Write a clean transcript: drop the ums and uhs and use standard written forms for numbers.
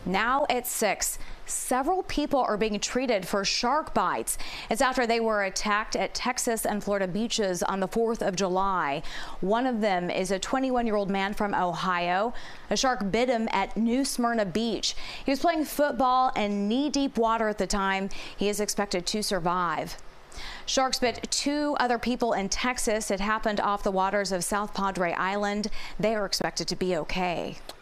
Now at 6, several people are being treated for shark bites. It's after they were attacked at Texas and Florida beaches on the 4th of July. One of them is a 21-year-old man from Ohio. A shark bit him at New Smyrna Beach. He was playing football in knee-deep water at the time. He is expected to survive. Sharks bit 2 other people in Texas. It happened off the waters of South Padre Island. They are expected to be okay.